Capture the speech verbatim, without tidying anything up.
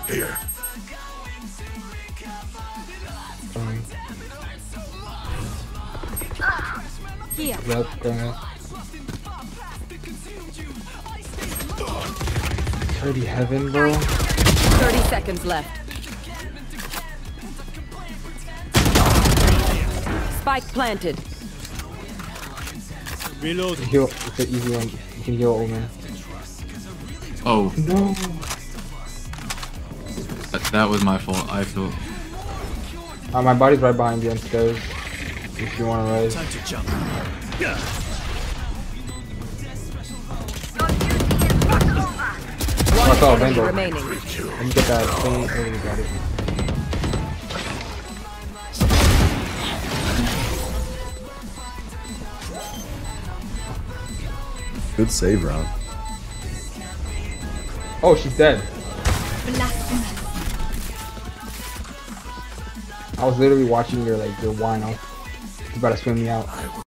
Here. Um, Here. yep, going thirty heaven, bro. thirty seconds left. Spike planted. Reload. Heal, it's an easy one. You can heal Omen. Oh, No. that, that was my fault. I feel. Uh, my body's right behind you on stairs. If you want to rise. Time to jump. Oh, I saw a Enemy Vandal. remaining. Let me get that thing. Oh, you got it. Good save round. Oh, she's dead. I was literally watching your like your wine. I was about to swim me out.